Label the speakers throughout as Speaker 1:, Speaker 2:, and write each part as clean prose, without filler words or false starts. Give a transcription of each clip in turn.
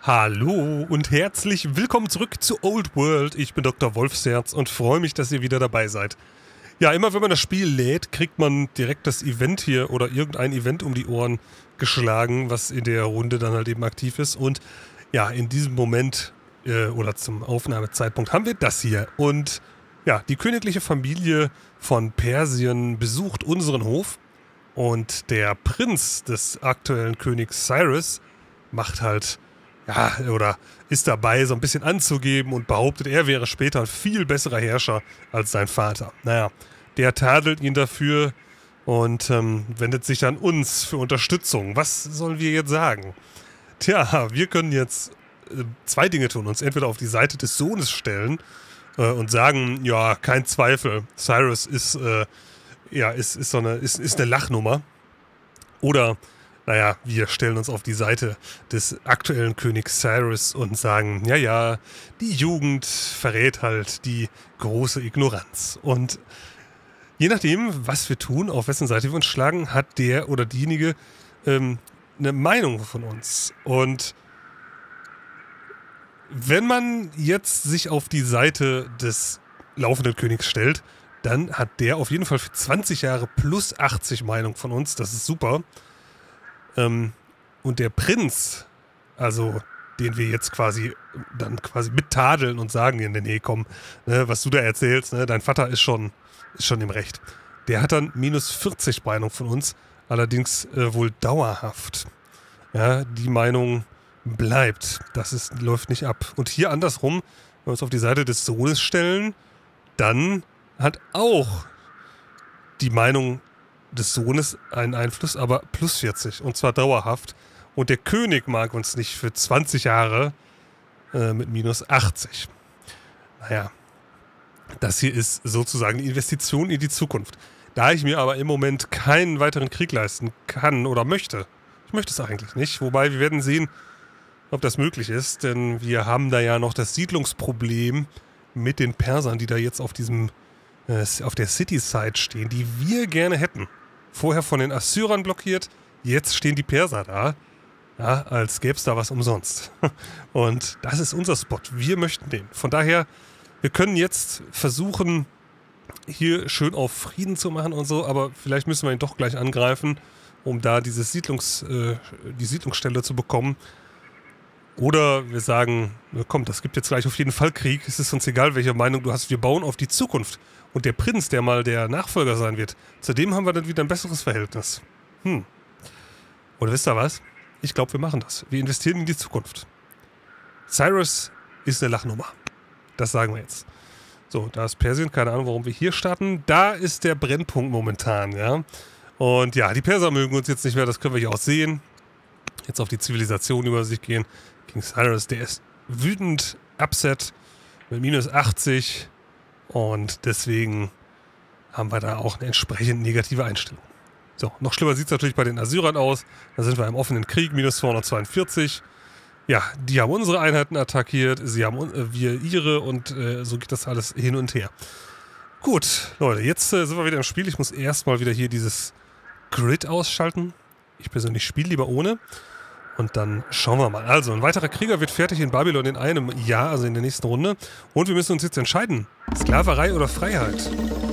Speaker 1: Hallo und herzlich willkommen zurück zu Old World. Ich bin Dr. Wolfsherz und freue mich, dass ihr wieder dabei seid. Ja, immer wenn man das Spiel lädt, kriegt man direkt das Event hier oder irgendein Event um die Ohren geschlagen, was in der Runde dann halt eben aktiv ist. Und ja, in diesem Moment oder zum Aufnahmezeitpunkt haben wir das hier. Und ja, die königliche Familie von Persien besucht unseren Hof und der Prinz des aktuellen Königs Cyrus macht halt oder ist dabei, so ein bisschen anzugeben und behauptet, er wäre später ein viel besserer Herrscher als sein Vater. Naja, der tadelt ihn dafür und wendet sich an uns für Unterstützung. Was sollen wir jetzt sagen? Tja, wir können jetzt zwei Dinge tun. Uns entweder auf die Seite des Sohnes stellen und sagen, ja, kein Zweifel, Cyrus ist eine Lachnummer. Oder naja, wir stellen uns auf die Seite des aktuellen Königs Cyrus und sagen, ja, die Jugend verrät halt die große Ignoranz. Und je nachdem, was wir tun, auf wessen Seite wir uns schlagen, hat der oder diejenige eine Meinung von uns. Und wenn man jetzt sich auf die Seite des laufenden Königs stellt, dann hat der auf jeden Fall für 20 Jahre plus 80 Meinung von uns. Das ist super. Und der Prinz, also den wir jetzt quasi mittadeln und sagen, nee, komm, ne, was du da erzählst, ne, dein Vater ist schon im Recht. Der hat dann minus 40 Meinung von uns, allerdings wohl dauerhaft. Ja, die Meinung bleibt. Läuft nicht ab. Und hier andersrum, wenn wir uns auf die Seite des Sohnes stellen, dann hat auch die Meinung des Sohnes einen Einfluss, aber plus 40 und zwar dauerhaft. Und der König mag uns nicht für 20 Jahre mit minus 80. Naja, das hier ist sozusagen die Investition in die Zukunft. Da ich mir aber im Moment keinen weiteren Krieg leisten kann oder möchte, ich möchte es eigentlich nicht, wobei wir werden sehen, ob das möglich ist, denn wir haben da ja noch das Siedlungsproblem mit den Persern, die da jetzt auf der City-Side stehen, die wir gerne hätten. Vorher von den Assyrern blockiert, jetzt stehen die Perser da, ja, als gäbe es da was umsonst. Und das ist unser Spot, wir möchten den. Von daher, wir können jetzt versuchen, hier schön auf Frieden zu machen und so, aber vielleicht müssen wir ihn doch gleich angreifen, um da die Siedlungsstelle zu bekommen. Oder wir sagen, komm, das gibt jetzt gleich auf jeden Fall Krieg, es ist uns egal, welche Meinung du hast, wir bauen auf die Zukunft. Und der Prinz, der mal der Nachfolger sein wird, zu dem haben wir dann wieder ein besseres Verhältnis. Oder wisst ihr was? Ich glaube, wir machen das. Wir investieren in die Zukunft. Cyrus ist eine Lachnummer. Das sagen wir jetzt. So, da ist Persien, keine Ahnung, warum wir hier starten. Da ist der Brennpunkt momentan, ja. Und ja, die Perser mögen uns jetzt nicht mehr, das können wir hier auch sehen. Jetzt auf die Zivilisation über sich gehen. King Cyrus, der ist wütend, upset, mit minus 80. Und deswegen haben wir da auch eine entsprechend negative Einstellung. So, noch schlimmer sieht es natürlich bei den Assyrern aus. Da sind wir im offenen Krieg, minus 242. Ja, die haben unsere Einheiten attackiert, wir ihre und so geht das alles hin und her. Gut, Leute, jetzt sind wir wieder im Spiel. Ich muss erstmal wieder hier dieses Grid ausschalten. Ich persönlich spiele lieber ohne. Und dann schauen wir mal. Also, ein weiterer Krieger wird fertig in Babylon in einem Jahr, also in der nächsten Runde. Und wir müssen uns jetzt entscheiden. Sklaverei oder Freiheit?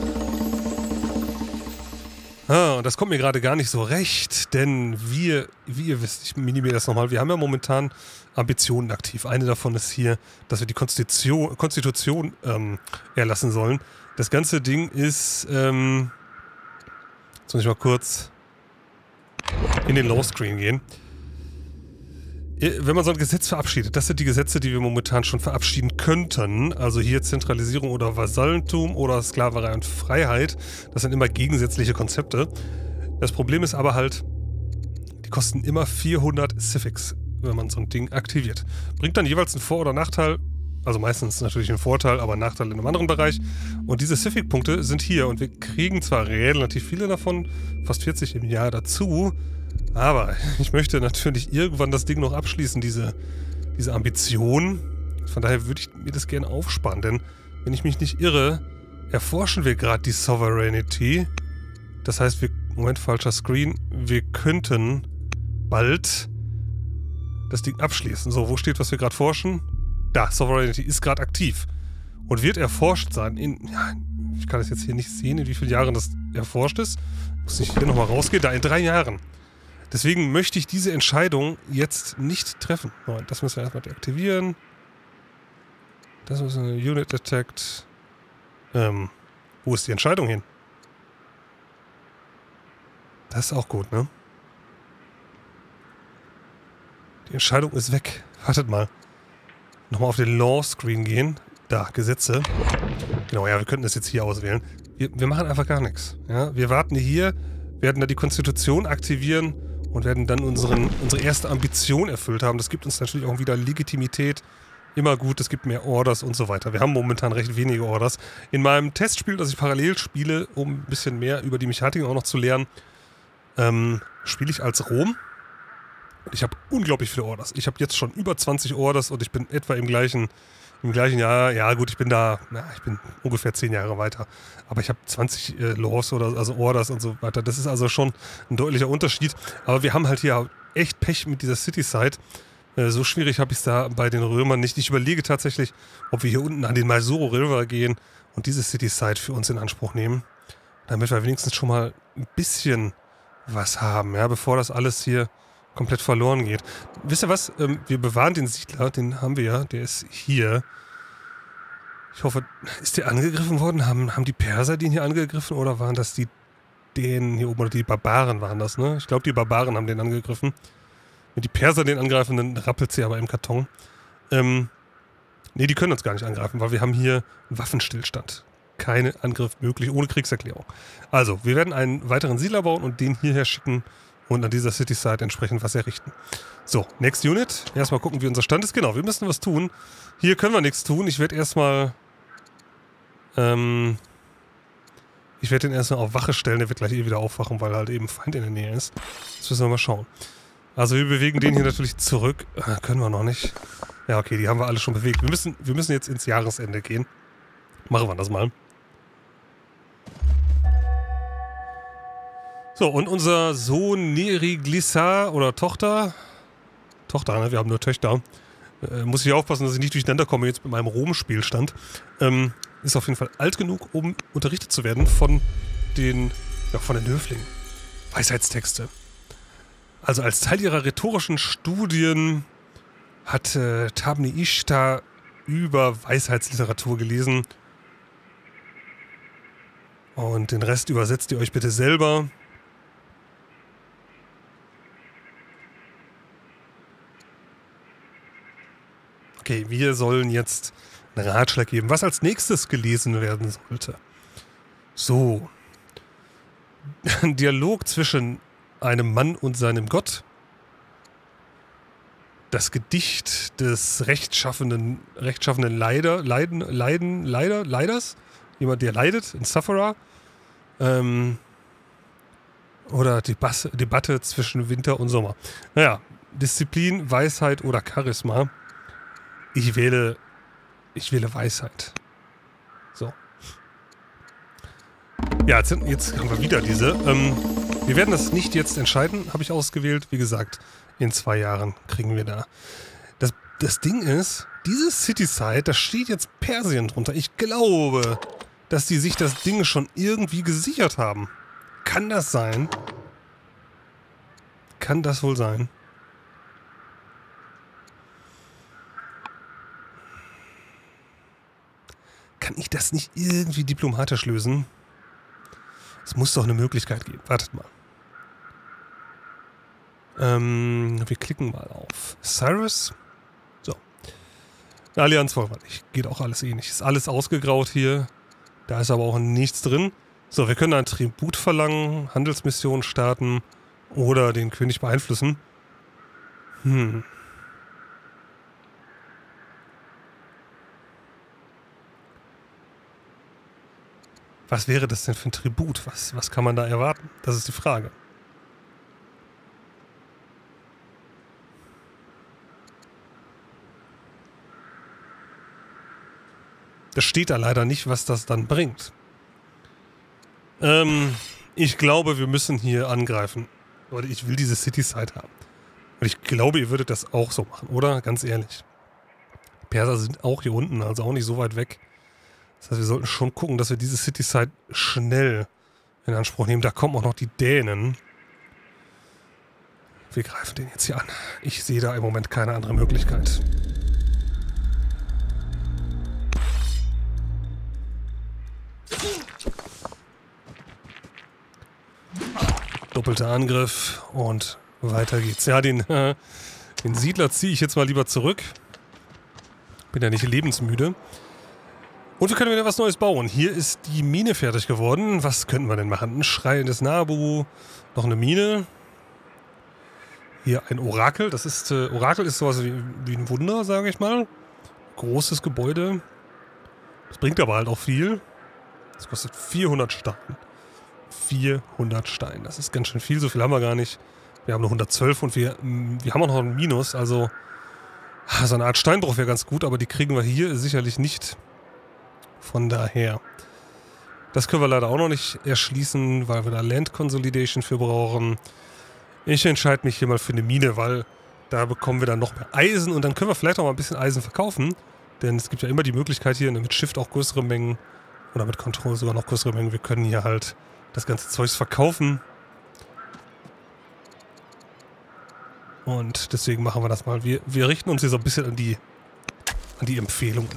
Speaker 1: Und das kommt mir gerade gar nicht so recht, denn wie ihr wisst, ich minimiere das nochmal, wir haben ja momentan Ambitionen aktiv. Eine davon ist hier, dass wir die Konstitution erlassen sollen. Das ganze Ding ist, jetzt muss ich mal kurz in den Low-Screen gehen. Wenn man so ein Gesetz verabschiedet, das sind die Gesetze, die wir momentan schon verabschieden könnten. Also hier Zentralisierung oder Vasallentum oder Sklaverei und Freiheit. Das sind immer gegensätzliche Konzepte. Das Problem ist aber halt, die kosten immer 400 Civics, wenn man so ein Ding aktiviert. Bringt dann jeweils einen Vor- oder Nachteil. Also meistens natürlich einen Vorteil, aber einen Nachteil in einem anderen Bereich. Und diese Civic-Punkte sind hier. Und wir kriegen zwar relativ viele davon, fast 40 im Jahr dazu. Aber ich möchte natürlich irgendwann das Ding noch abschließen, diese Ambition. Von daher würde ich mir das gerne aufsparen, denn wenn ich mich nicht irre, erforschen wir gerade die Sovereignty. Das heißt, Moment, falscher Screen. Wir könnten bald das Ding abschließen. So, wo steht, was wir gerade forschen? Da, Sovereignty ist gerade aktiv. Und wird erforscht sein ja, ich kann das jetzt hier nicht sehen, in wie vielen Jahren das erforscht ist. Muss ich hier nochmal rausgehen? Da, in 3 Jahren. Deswegen möchte ich diese Entscheidung jetzt nicht treffen. Moment, das müssen wir erstmal deaktivieren. Das ist eine Unit Detect. Wo ist die Entscheidung hin? Das ist auch gut, ne? Die Entscheidung ist weg. Wartet mal. Nochmal auf den Law-Screen gehen. Da, Gesetze. Genau, ja, wir könnten das jetzt hier auswählen. Wir machen einfach gar nichts. Ja? Wir warten hier, werden da die Konstitution aktivieren und werden dann unsere erste Ambition erfüllt haben. Das gibt uns natürlich auch wieder Legitimität. Immer gut, es gibt mehr Orders und so weiter. Wir haben momentan recht wenige Orders. In meinem Testspiel, das ich parallel spiele, um ein bisschen mehr über die Mechaniken auch noch zu lernen, spiele ich als Rom. Ich habe unglaublich viele Orders. Ich habe jetzt schon über 20 Orders und ich bin etwa im gleichen Jahr. Ja gut, ich bin ungefähr 10 Jahre weiter. Aber ich habe 20 Laws oder also Orders und so weiter. Das ist also schon ein deutlicher Unterschied. Aber wir haben halt hier echt Pech mit dieser City-Side. So schwierig habe ich es da bei den Römern nicht. Ich überlege tatsächlich, ob wir hier unten an den Maesuro River gehen und diese City-Side für uns in Anspruch nehmen. Damit wir wenigstens schon mal ein bisschen was haben, ja, bevor das alles hier komplett verloren geht. Wisst ihr was? Wir bewahren den Siedler, den haben wir ja, der ist hier. Ich hoffe, ist der angegriffen worden? Haben die Perser den hier angegriffen oder waren das den hier oben, oder die Barbaren waren das, ne? Ich glaube, die Barbaren haben den angegriffen. Wenn die Perser den angreifen, dann rappelt sie aber im Karton. Ne, die können uns gar nicht angreifen, weil wir haben hier einen Waffenstillstand. Kein Angriff möglich, ohne Kriegserklärung. Also, wir werden einen weiteren Siedler bauen und den hierher schicken und an dieser City-Side entsprechend was errichten. So, Next Unit. Erstmal gucken, wie unser Stand ist. Genau, wir müssen was tun. Hier können wir nichts tun. Ich werde erstmal den erstmal auf Wache stellen. Der wird gleich wieder aufwachen, weil halt eben Feind in der Nähe ist. Das müssen wir mal schauen. Also wir bewegen den hier natürlich zurück. Können wir noch nicht. Ja, okay, die haben wir alle schon bewegt. Wir müssen jetzt ins Jahresende gehen. Machen wir das mal. So, und unser Sohn Neriglissar oder Tochter, ne, wir haben nur Töchter, muss ich aufpassen, dass ich nicht durcheinander komme jetzt mit meinem Rom-Spielstand, ist auf jeden Fall alt genug, um unterrichtet zu werden von den Höflingen. Weisheitstexte. Also als Teil ihrer rhetorischen Studien hat Tabni Ishtar über Weisheitsliteratur gelesen. Und den Rest übersetzt ihr euch bitte selber. Okay, wir sollen jetzt einen Ratschlag geben, was als nächstes gelesen werden sollte. So. Ein Dialog zwischen einem Mann und seinem Gott. Das Gedicht des rechtschaffenen Leiders. Jemand, der leidet, ein Sufferer. Oder die Debatte zwischen Winter und Sommer. Naja, Disziplin, Weisheit oder Charisma. Ich wähle Weisheit. So. Ja, jetzt haben wir wieder diese. Wir werden das nicht jetzt entscheiden, habe ich ausgewählt. Wie gesagt, in 2 Jahren kriegen wir da. Das Ding ist, dieses City-Side, da steht jetzt Persien drunter. Ich glaube, dass die sich das Ding schon irgendwie gesichert haben. Kann das sein? Kann das wohl sein? Kann ich das nicht irgendwie diplomatisch lösen? Es muss doch eine Möglichkeit geben. Wartet mal. Wir klicken mal auf Cyrus. So. Allianz wollen wir nicht. Geht auch alles eh nicht. Ist alles ausgegraut hier. Da ist aber auch nichts drin. So, wir können einen Tribut verlangen, Handelsmission starten oder den König beeinflussen. Was wäre das denn für ein Tribut? Was kann man da erwarten? Das ist die Frage. Das steht da leider nicht, was das dann bringt. Ich glaube, wir müssen hier angreifen. Oder ich will diese City-Side haben. Und ich glaube, ihr würdet das auch so machen, oder? Ganz ehrlich. Perser sind auch hier unten, also auch nicht so weit weg. Das heißt, wir sollten schon gucken, dass wir diese City-Side schnell in Anspruch nehmen. Da kommen auch noch die Dänen. Wir greifen den jetzt hier an. Ich sehe da im Moment keine andere Möglichkeit. Doppelter Angriff und weiter geht's. Ja, den Siedler ziehe ich jetzt mal lieber zurück. Bin ja nicht lebensmüde. Und wir können wieder was Neues bauen. Hier ist die Mine fertig geworden. Was könnten wir denn machen? Ein schreiendes Nabu, noch eine Mine. Hier ein Orakel. Das ist, Orakel ist sowas wie ein Wunder, sage ich mal. Großes Gebäude. Das bringt aber halt auch viel. Das kostet 400 Steine. 400 Steine. Das ist ganz schön viel. So viel haben wir gar nicht. Wir haben nur 112 und wir haben auch noch ein Minus. Also so eine Art Steinbruch wäre ganz gut, aber die kriegen wir hier sicherlich nicht. Von daher. Das können wir leider auch noch nicht erschließen, weil wir da Land Consolidation für brauchen. Ich entscheide mich hier mal für eine Mine, weil da bekommen wir dann noch mehr Eisen und dann können wir vielleicht auch mal ein bisschen Eisen verkaufen. Denn es gibt ja immer die Möglichkeit hier mit Shift auch größere Mengen oder mit Control sogar noch größere Mengen. Wir können hier halt das ganze Zeugs verkaufen. Und deswegen machen wir das mal. Wir richten uns hier so ein bisschen an die Empfehlungen.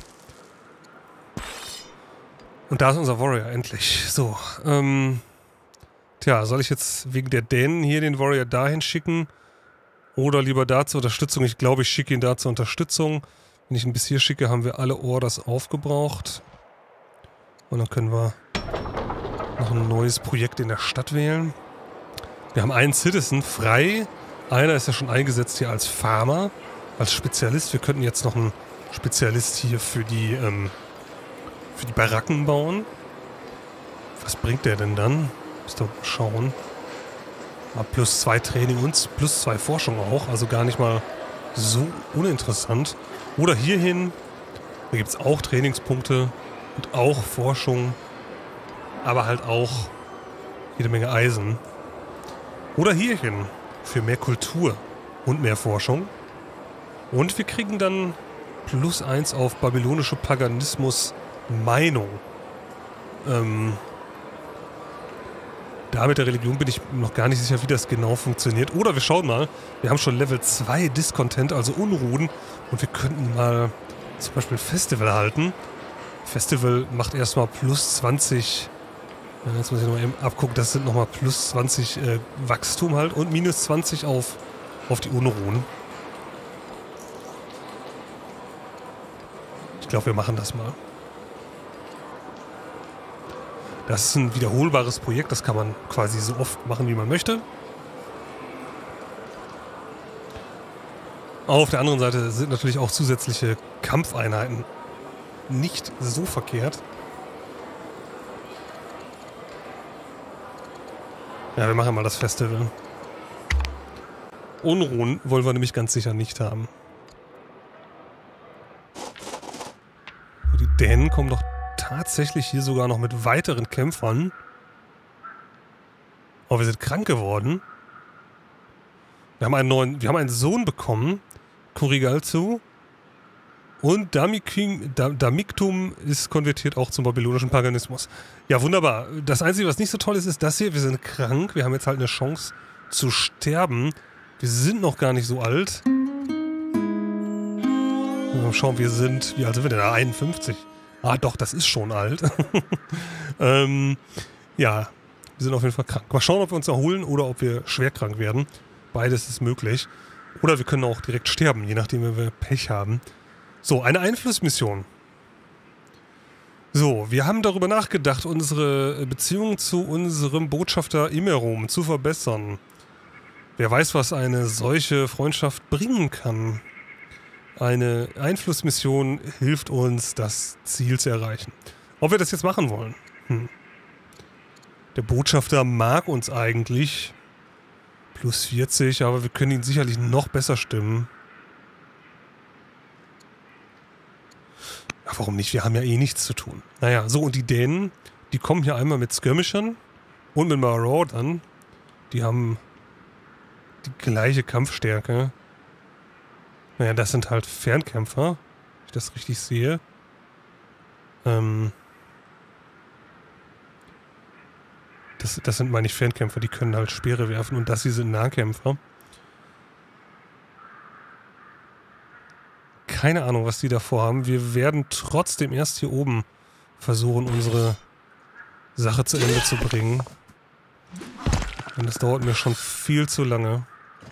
Speaker 1: Und da ist unser Warrior endlich. So, tja, soll ich jetzt wegen der Dänen hier den Warrior dahin schicken? Oder lieber da zur Unterstützung? Ich glaube, ich schicke ihn da zur Unterstützung. Wenn ich ihn bis hier schicke, haben wir alle Orders aufgebraucht. Und dann können wir noch ein neues Projekt in der Stadt wählen. Wir haben einen Citizen frei. Einer ist ja schon eingesetzt hier als Farmer, als Spezialist. Wir könnten jetzt noch einen Spezialist hier für die Baracken bauen. Was bringt der denn dann? Müsst ihr mal schauen. Mal +2 Training und +2 Forschung auch. Also gar nicht mal so uninteressant. Oder hierhin. Da gibt es auch Trainingspunkte und auch Forschung. Aber halt auch jede Menge Eisen. Oder hierhin. Für mehr Kultur und mehr Forschung. Und wir kriegen dann +1 auf babylonische Paganismus Meinung. Da mit der Religion bin ich noch gar nicht sicher, wie das genau funktioniert. Oder wir schauen mal, wir haben schon Level 2 Discontent, also Unruhen. Und wir könnten mal zum Beispiel ein Festival halten. Festival macht erstmal +20. Jetzt muss ich nochmal eben abgucken, das sind nochmal +20 Wachstum halt und -20 auf die Unruhen. Ich glaube, wir machen das mal. Das ist ein wiederholbares Projekt, das kann man quasi so oft machen, wie man möchte. Auf der anderen Seite sind natürlich auch zusätzliche Kampfeinheiten nicht so verkehrt. Ja, wir machen mal das Festival. Unruhen wollen wir nämlich ganz sicher nicht haben. Die Dänen kommen doch tatsächlich hier sogar noch mit weiteren Kämpfern. Oh, wir sind krank geworden. Wir haben einen Sohn bekommen. Kurigalzu. Und Damiktum ist konvertiert auch zum babylonischen Paganismus. Ja, wunderbar. Das Einzige, was nicht so toll ist, ist das hier. Wir sind krank. Wir haben jetzt halt eine Chance zu sterben. Wir sind noch gar nicht so alt. Mal schauen, wie alt sind wir denn? 51. Ah, doch, das ist schon alt. Ja, wir sind auf jeden Fall krank. Mal schauen, ob wir uns erholen oder ob wir schwer krank werden. Beides ist möglich. Oder wir können auch direkt sterben, je nachdem, wenn wir Pech haben. So, eine Einflussmission. So, wir haben darüber nachgedacht, unsere Beziehung zu unserem Botschafter Imerum zu verbessern. Wer weiß, was eine solche Freundschaft bringen kann. Eine Einflussmission hilft uns, das Ziel zu erreichen. Ob wir das jetzt machen wollen? Der Botschafter mag uns eigentlich. +40, aber wir können ihn sicherlich noch besser stimmen. Ja, warum nicht? Wir haben ja eh nichts zu tun. Naja, so und die Dänen, die kommen hier einmal mit Skirmishern und mit Maraudern. Die haben die gleiche Kampfstärke. Naja, das sind halt Fernkämpfer, wenn ich das richtig sehe. Das sind, meine ich, Fernkämpfer, die können halt Speere werfen und das hier sind Nahkämpfer. Keine Ahnung, was die davor haben. Wir werden trotzdem erst hier oben versuchen, unsere Sache zu Ende zu bringen. Und das dauert mir schon viel zu lange.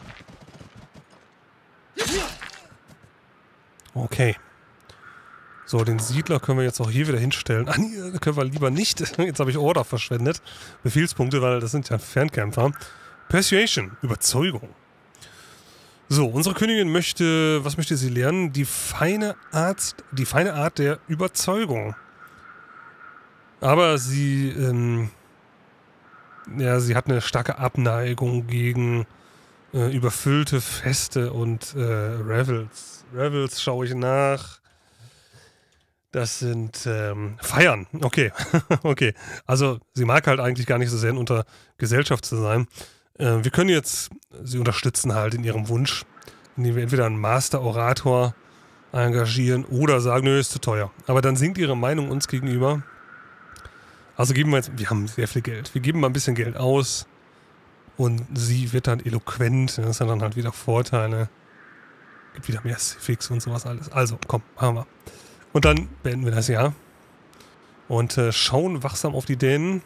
Speaker 1: Okay. So, den Siedler können wir jetzt auch hier wieder hinstellen. Ah, nee, können wir lieber nicht. Jetzt habe ich Order verschwendet. Befehlspunkte, weil das sind ja Fernkämpfer. Persuasion, Überzeugung. So, unsere Königin möchte, was möchte sie lernen? Die feine Art der Überzeugung. Aber sie, ja, sie hat eine starke Abneigung gegen überfüllte Feste und Revels. Revels schaue ich nach. Das sind Feiern. Okay. Okay. Also sie mag halt eigentlich gar nicht so sehr unter Gesellschaft zu sein. Wir können jetzt sie unterstützen halt in ihrem Wunsch, indem wir entweder einen Master-Orator engagieren oder sagen, nö, ist zu teuer. Aber dann sinkt ihre Meinung uns gegenüber. Also geben wir jetzt, wir haben sehr viel Geld. Wir geben mal ein bisschen Geld aus und sie wird dann eloquent. Das sind dann halt wieder Vorteile. Gibt wieder mehr Civics und sowas alles. Also, komm, machen wir. Und dann beenden wir das Jahr. Und schauen wachsam auf die Dänen.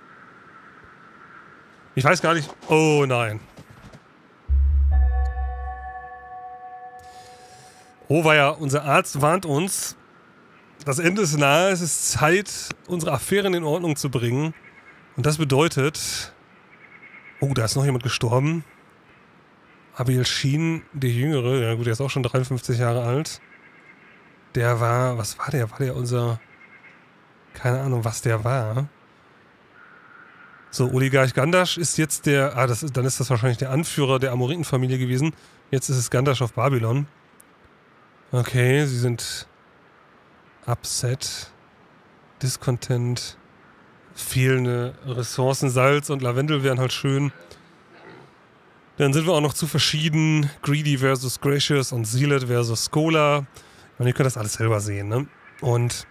Speaker 1: Ich weiß gar nicht. Oh nein. Oh weia, unser Arzt warnt uns. Das Ende ist nahe. Es ist Zeit, unsere Affären in Ordnung zu bringen. Und das bedeutet... Oh, da ist noch jemand gestorben. Abiel Sheen, der Jüngere. Ja gut, der ist auch schon 53 Jahre alt. Der war... Was war der? War der unser... Keine Ahnung, was der war. So, Oligarch Gandash ist jetzt der... Ah, dann ist das wahrscheinlich der Anführer der Amoritenfamilie gewesen. Jetzt ist es Gandash auf Babylon. Okay, sie sind... Upset. Discontent. Fehlende Ressourcen. Salz und Lavendel wären halt schön. Dann sind wir auch noch zu verschieden. Greedy versus Gracious und Zealot versus Schola. Und ihr könnt das alles selber sehen, ne? Und...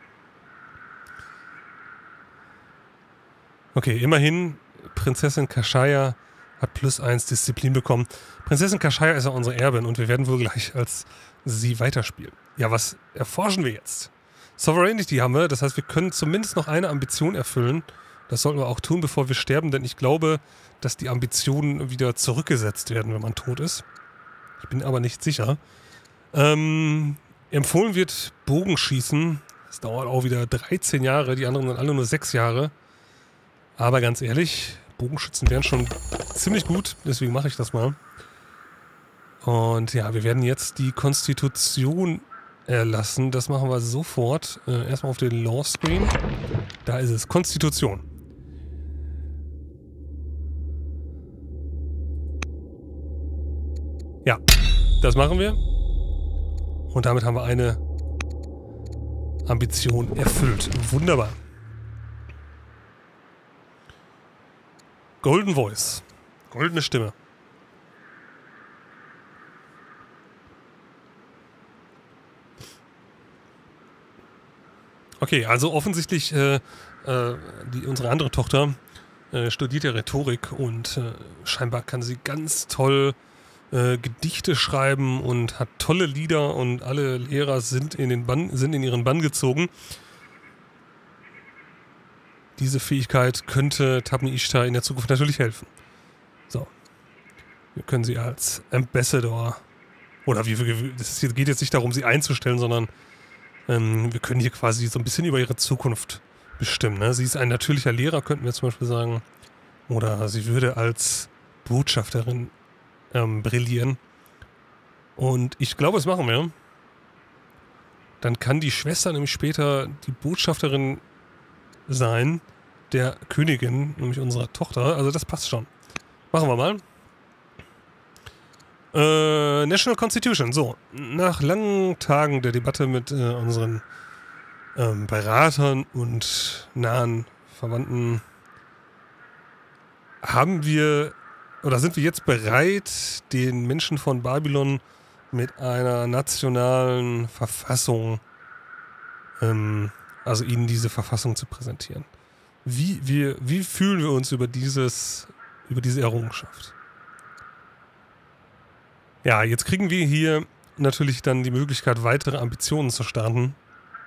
Speaker 1: Okay, immerhin, Prinzessin Kashaya hat +1 Disziplin bekommen. Prinzessin Kashaya ist ja unsere Erbin und wir werden wohl gleich als sie weiterspielen. Ja, was erforschen wir jetzt? Sovereignty haben wir, das heißt, wir können zumindest noch eine Ambition erfüllen. Das sollten wir auch tun, bevor wir sterben, denn ich glaube, dass die Ambitionen wieder zurückgesetzt werden, wenn man tot ist. Ich bin aber nicht sicher. Empfohlen wird Bogenschießen. Das dauert auch wieder 13 Jahre, die anderen sind alle nur 6 Jahre. Aber ganz ehrlich, Bogenschützen wären schon ziemlich gut, deswegen mache ich das mal. Und ja, wir werden jetzt die Konstitution erlassen. Das machen wir sofort. Erstmal auf den Law Screen. Da ist es. Konstitution. Ja, das machen wir. Und damit haben wir eine Ambition erfüllt. Wunderbar. Golden Voice. Goldene Stimme. Okay, also offensichtlich unsere andere Tochter studiert ja Rhetorik und scheinbar kann sie ganz toll Gedichte schreiben und hat tolle Lieder und alle Lehrer sind in ihren Bann gezogen. Diese Fähigkeit könnte Tabni Ishtar in der Zukunft natürlich helfen. So. Wir können sie als Ambassador oder es geht jetzt nicht darum, sie einzustellen, sondern wir können hier quasi so ein bisschen über ihre Zukunft bestimmen. Ne? Sie ist ein natürlicher Lehrer, könnten wir zum Beispiel sagen. Oder sie würde als Botschafterin brillieren. Und ich glaube, das machen wir. Dann kann die Schwester nämlich später die Botschafterin sein der Königin, nämlich unserer Tochter. Also das passt schon. Machen wir mal. National Constitution. So, nach langen Tagen der Debatte mit unseren Beratern und nahen Verwandten haben wir oder sind wir jetzt bereit, den Menschen von Babylon mit einer nationalen Verfassung, also ihnen diese Verfassung zu präsentieren? Wie fühlen wir uns über diese Errungenschaft? Ja, jetzt kriegen wir hier natürlich dann die Möglichkeit, weitere Ambitionen zu starten.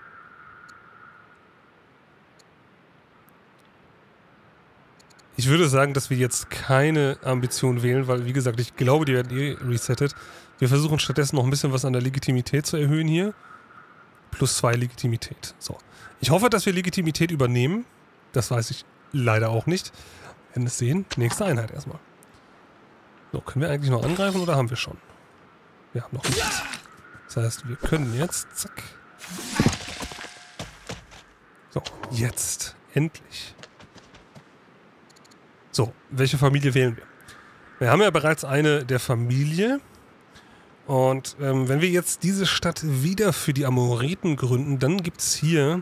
Speaker 1: Ich würde sagen, dass wir jetzt keine Ambition wählen, weil, wie gesagt, ich glaube, die werden eh resettet. Wir versuchen stattdessen noch ein bisschen was an der Legitimität zu erhöhen hier. +2 Legitimität. So. Ich hoffe, dass wir Legitimität übernehmen. Das weiß ich leider auch nicht. Wir werden es sehen. Nächste Einheit erstmal. So, können wir eigentlich noch angreifen oder haben wir schon? Wir haben noch nichts. Das heißt, wir können jetzt... Zack. So, jetzt. Endlich. So, welche Familie wählen wir? Wir haben ja bereits eine der Familie. Und wenn wir jetzt diese Stadt wieder für die Amoriten gründen, dann gibt es hier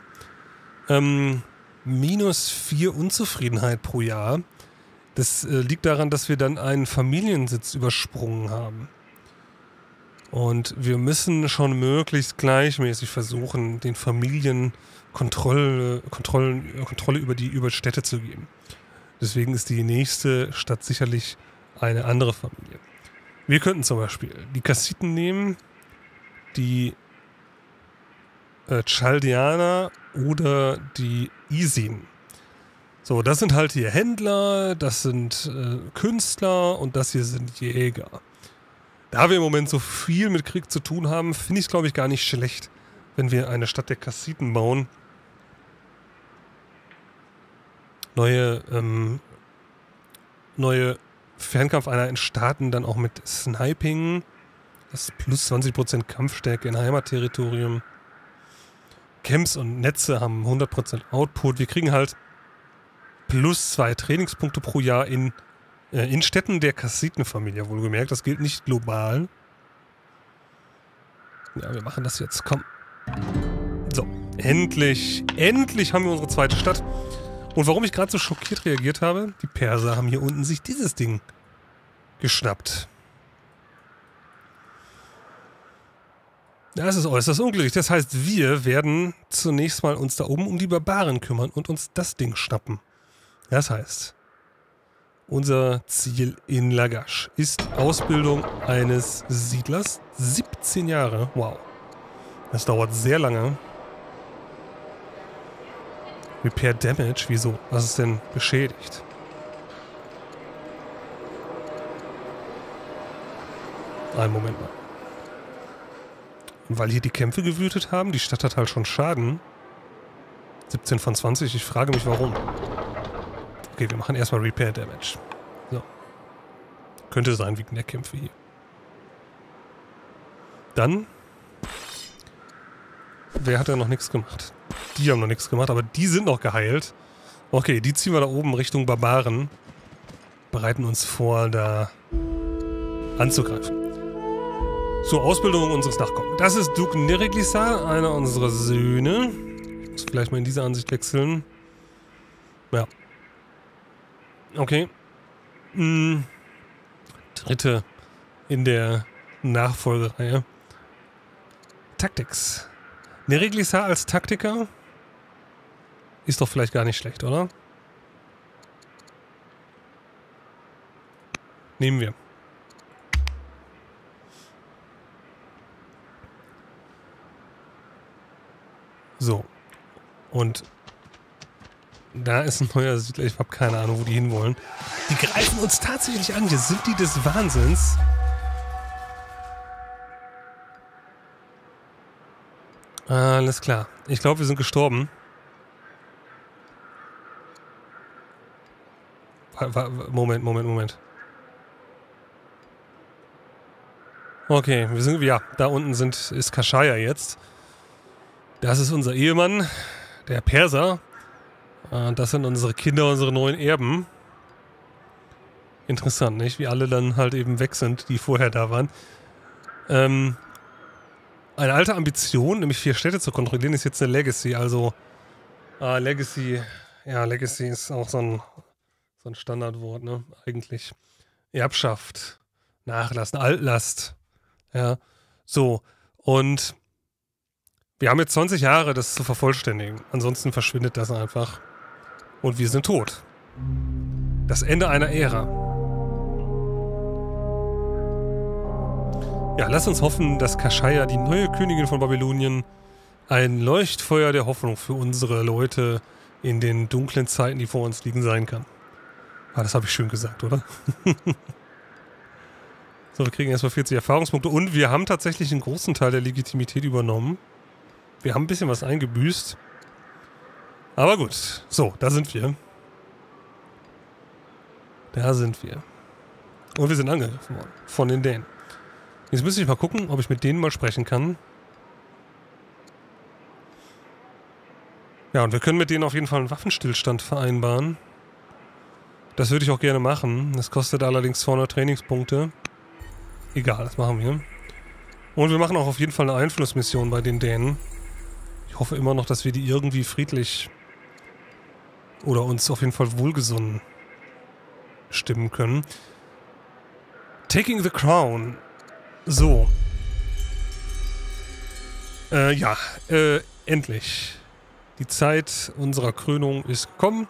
Speaker 1: -4 Unzufriedenheit pro Jahr. Das liegt daran, dass wir dann einen Familiensitz übersprungen haben. Und wir müssen schon möglichst gleichmäßig versuchen, den Familien Kontrolle über die Städte zu geben. Deswegen ist die nächste Stadt sicherlich eine andere Familie. Wir könnten zum Beispiel die Kassiten nehmen, die Chaldeaner oder die Isin. So, das sind halt hier Händler, das sind Künstler und das hier sind Jäger. Da wir im Moment so viel mit Krieg zu tun haben, finde ich es, glaube ich, gar nicht schlecht, wenn wir eine Stadt der Kassiten bauen. Neue Fernkampfeinheiten starten dann auch mit Sniping. Das ist +20% Kampfstärke in Heimatterritorium. Camps und Netze haben 100% Output. Wir kriegen halt +2 Trainingspunkte pro Jahr in Städten der Kassitenfamilie, wohlgemerkt. Das gilt nicht global. Ja, wir machen das jetzt. Komm. So, endlich haben wir unsere zweite Stadt. Und warum ich gerade so schockiert reagiert habe, die Perser haben hier unten sich dieses Ding geschnappt. Das ist äußerst unglücklich. Das heißt, wir werden zunächst mal uns da oben um die Barbaren kümmern und uns das Ding schnappen. Das heißt, unser Ziel in Lagash ist Ausbildung eines Siedlers. 17 Jahre. Wow. Das dauert sehr lange. Repair Damage? Wieso? Was ist denn beschädigt? Einen Moment mal. Und weil hier die Kämpfe gewütet haben, die Stadt hat halt schon Schaden. 17 von 20, ich frage mich warum. Okay, wir machen erstmal Repair Damage. So. Könnte sein wegen der Kämpfe hier. Dann. Wer hat da noch nichts gemacht? Die haben noch nichts gemacht, aber die sind noch geheilt. Okay, die ziehen wir da oben Richtung Barbaren. Bereiten uns vor, da anzugreifen. Zur Ausbildung unseres Nachkommen. Das ist Duke Neriglissar, einer unserer Söhne. Ich muss vielleicht mal in diese Ansicht wechseln. Ja. Okay. Dritte in der Nachfolgereihe. Tactics. Neriglissar als Taktiker ist doch vielleicht gar nicht schlecht, oder? Nehmen wir. So. Und da ist ein neuer Siedler. Ich habe keine Ahnung, wo die hinwollen. Die greifen uns tatsächlich an. Hier sind die des Wahnsinns. Alles klar. Ich glaube, wir sind gestorben. Moment. Okay, wir sind, ja, da unten ist Kashaya jetzt. Das ist unser Ehemann, der Perser. Das sind unsere Kinder, unsere neuen Erben. Interessant, nicht? Wie alle dann halt eben weg sind, die vorher da waren. Eine alte Ambition, nämlich 4 Städte zu kontrollieren, ist jetzt eine Legacy. Also, Legacy ist auch so ein Standardwort, ne? Eigentlich. Erbschaft, Nachlass, eine Altlast. Ja, so. Und wir haben jetzt 20 Jahre, das zu vervollständigen. Ansonsten verschwindet das einfach. Und wir sind tot. Das Ende einer Ära. Ja, lass uns hoffen, dass Kashaya, die neue Königin von Babylonien, ein Leuchtfeuer der Hoffnung für unsere Leute in den dunklen Zeiten, die vor uns liegen, sein kann. Ah, das habe ich schön gesagt, oder? So, wir kriegen erstmal 40 Erfahrungspunkte und wir haben tatsächlich einen großen Teil der Legitimität übernommen. Wir haben ein bisschen was eingebüßt. Aber gut. So, da sind wir. Da sind wir. Und wir sind angegriffen worden. Von den Dänen. Jetzt müsste ich mal gucken, ob ich mit denen mal sprechen kann. Ja, und wir können mit denen auf jeden Fall einen Waffenstillstand vereinbaren. Das würde ich auch gerne machen. Das kostet allerdings 200 Trainingspunkte. Egal, das machen wir. Und wir machen auch auf jeden Fall eine Einflussmission bei den Dänen. Ich hoffe immer noch, dass wir die irgendwie friedlich oder uns auf jeden Fall wohlgesonnen stimmen können. Taking the Crown. So. Endlich. Die Zeit unserer Krönung ist gekommen.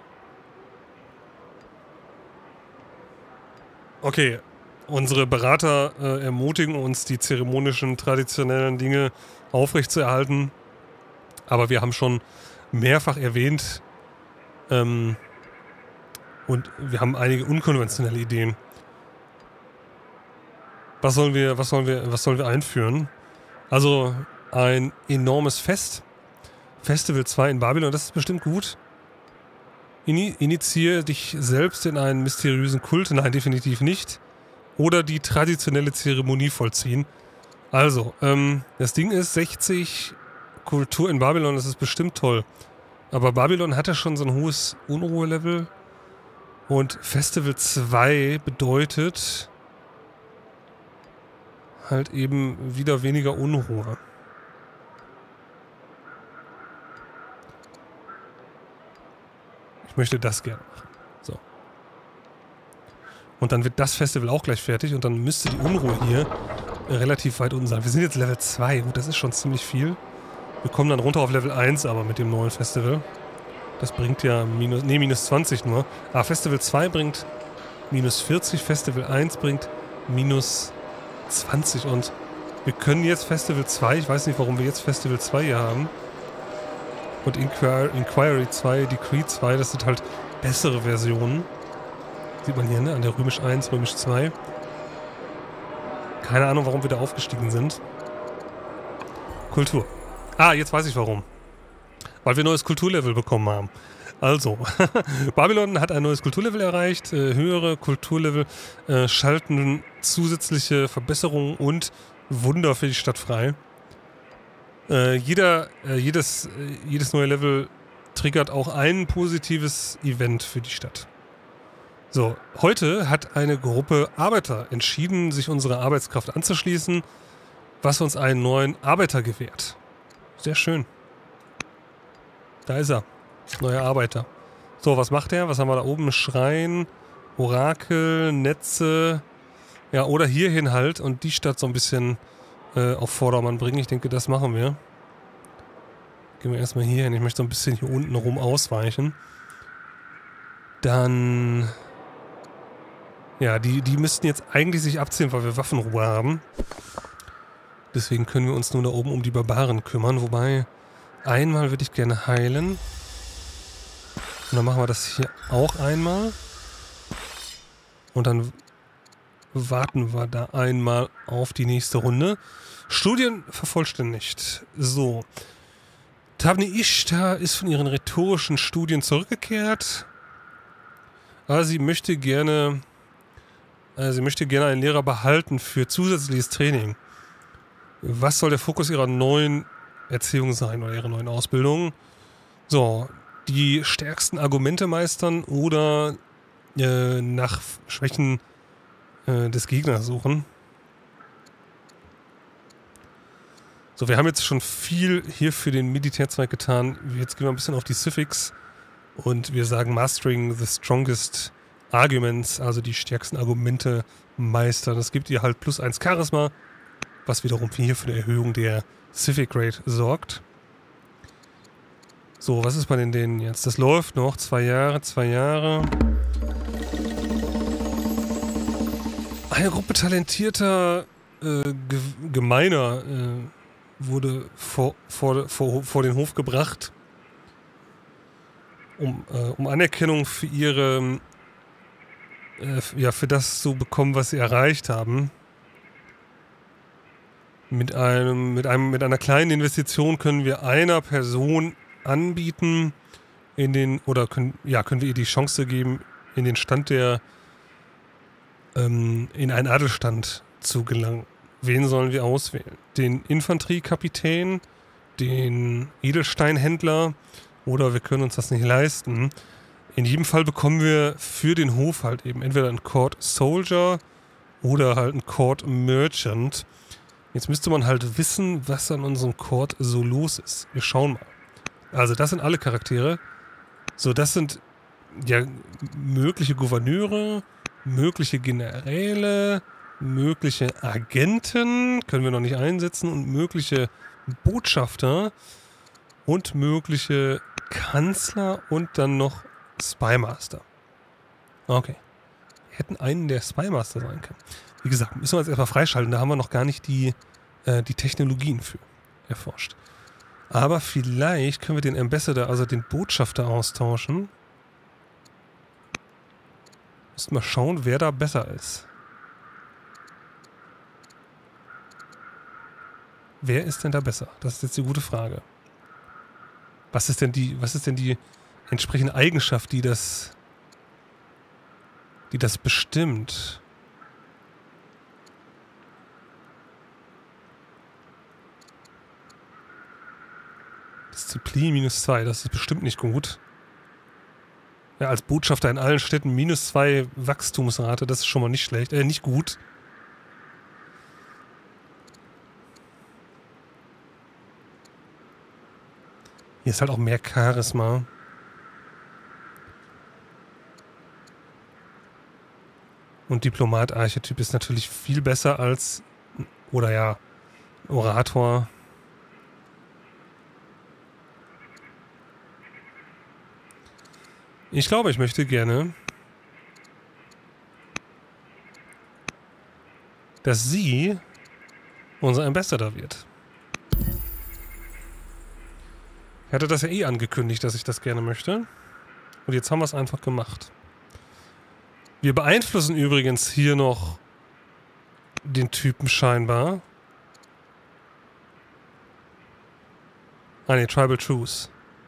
Speaker 1: Okay, unsere Berater ermutigen uns, die zeremonischen, traditionellen Dinge aufrechtzuerhalten. Aber wir haben schon mehrfach erwähnt, und wir haben einige unkonventionelle Ideen. Was sollen wir einführen? Also ein enormes Fest. Festival 2 in Babylon, das ist bestimmt gut. Initiiere dich selbst in einen mysteriösen Kult. Nein, definitiv nicht. Oder die traditionelle Zeremonie vollziehen. Also, das Ding ist 60 Kultur in Babylon, das ist bestimmt toll. Aber Babylon hatte schon so ein hohes Unruhelevel. Und Festival 2 bedeutet halt eben wieder weniger Unruhe. Ich möchte das gerne machen. So. Und dann wird das Festival auch gleich fertig und dann müsste die Unruhe hier relativ weit unten sein. Wir sind jetzt Level 2. Gut, das ist schon ziemlich viel. Wir kommen dann runter auf Level 1, aber mit dem neuen Festival. Das bringt ja minus 20 nur. Ah, Festival 2 bringt minus 40, Festival 1 bringt minus 20 und wir können jetzt Festival 2, ich weiß nicht, warum wir jetzt Festival 2 hier haben. Und Inquiry 2, Decree 2, das sind halt bessere Versionen. Sieht man hier, ne? An der Römisch 1, Römisch 2. Keine Ahnung, warum wir da aufgestiegen sind. Kultur. Ah, jetzt weiß ich warum. Weil wir ein neues Kulturlevel bekommen haben. Also, Babylon hat ein neues Kulturlevel erreicht. Höhere Kulturlevel schalten zusätzliche Verbesserungen und Wunder für die Stadt frei. Jedes neue Level triggert auch ein positives Event für die Stadt. So, heute hat eine Gruppe Arbeiter entschieden, sich unserer Arbeitskraft anzuschließen, was uns einen neuen Arbeiter gewährt. Sehr schön. Da ist er. Neuer Arbeiter. So, was macht er? Was haben wir da oben? Schrein, Orakel, Netze. Ja, oder hierhin halt und die Stadt so ein bisschen auf Vordermann bringen. Ich denke, das machen wir. Gehen wir erstmal hier hin. Ich möchte so ein bisschen hier unten rum ausweichen. Dann... Ja, die müssten jetzt eigentlich sich abziehen, weil wir Waffenruhe haben. Deswegen können wir uns nur da oben um die Barbaren kümmern. Wobei, einmal würde ich gerne heilen. Und dann machen wir das hier auch einmal. Und dann warten wir da einmal auf die nächste Runde. Studien vervollständigt. So. Tabni Ishtar ist von ihren rhetorischen Studien zurückgekehrt. Aber sie möchte gerne einen Lehrer behalten für zusätzliches Training. Was soll der Fokus ihrer neuen Erziehung sein oder ihrer neuen Ausbildung? So, die stärksten Argumente meistern oder nach Schwächen des Gegners suchen. So, wir haben jetzt schon viel hier für den Militärzweig getan. Jetzt gehen wir ein bisschen auf die Civics und wir sagen Mastering the Strongest Arguments, also die stärksten Argumente meistern. Das gibt ihr halt +1 Charisma, was wiederum hier für eine Erhöhung der Civic Rate sorgt. So, was ist bei denen jetzt? Das läuft noch 2 Jahre, 2 Jahre. Eine Gruppe talentierter Gemeiner wurde vor den Hof gebracht, um Anerkennung für ihre für das zu bekommen, was sie erreicht haben. Mit einer kleinen Investition können wir einer Person anbieten, können wir ihr die Chance geben, in den Stand in einen Adelstand zu gelangen. Wen sollen wir auswählen? Den Infanteriekapitän, den Edelsteinhändler oder wir können uns das nicht leisten. In jedem Fall bekommen wir für den Hof halt eben entweder einen Court Soldier oder halt einen Court Merchant. Jetzt müsste man halt wissen, was an unserem Court so los ist. Wir schauen mal. Also das sind alle Charaktere. So, das sind ja mögliche Gouverneure, mögliche Generäle, mögliche Agenten, können wir noch nicht einsetzen, und mögliche Botschafter und mögliche Kanzler und dann noch Spymaster. Okay. Wir hätten einen, der Spymaster sein kann. Wie gesagt, müssen wir jetzt erstmal freischalten, da haben wir noch gar nicht die Technologien für erforscht. Aber vielleicht können wir den Ambassador, also den Botschafter, austauschen. Müssen mal schauen, wer da besser ist. Wer ist denn da besser? Das ist jetzt die gute Frage. Was ist denn die entsprechende Eigenschaft, die das bestimmt? Disziplin -2, das ist bestimmt nicht gut. Ja, als Botschafter in allen Städten -2 Wachstumsrate, das ist schon mal nicht schlecht, nicht gut. Hier ist halt auch mehr Charisma. Und Diplomat-Archetyp ist natürlich viel besser als, oder ja, Orator. Ich glaube, ich möchte gerne, dass sie unser Ambassador wird. Ich hatte das ja eh angekündigt, dass ich das gerne möchte. Und jetzt haben wir es einfach gemacht. Wir beeinflussen übrigens hier noch den Typen scheinbar. Ah ne, Tribal Truce.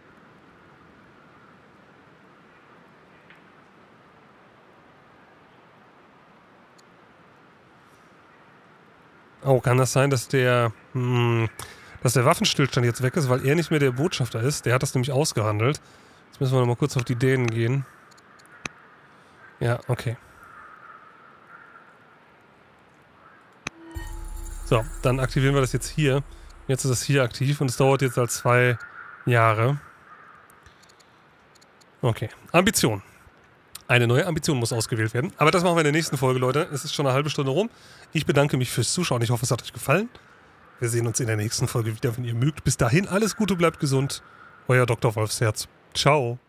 Speaker 1: Oh, kann das sein, dass der Waffenstillstand jetzt weg ist, weil er nicht mehr der Botschafter ist? Der hat das nämlich ausgehandelt. Jetzt müssen wir noch mal kurz auf die Dänen gehen. Ja, okay. So, dann aktivieren wir das jetzt hier. Jetzt ist es hier aktiv und es dauert jetzt halt 2 Jahre. Okay, Ambition. Eine neue Ambition muss ausgewählt werden. Aber das machen wir in der nächsten Folge, Leute. Es ist schon eine halbe Stunde rum. Ich bedanke mich fürs Zuschauen. Ich hoffe, es hat euch gefallen. Wir sehen uns in der nächsten Folge wieder, wenn ihr mögt. Bis dahin, alles Gute, bleibt gesund. Euer Dr. Wolfsherz. Ciao.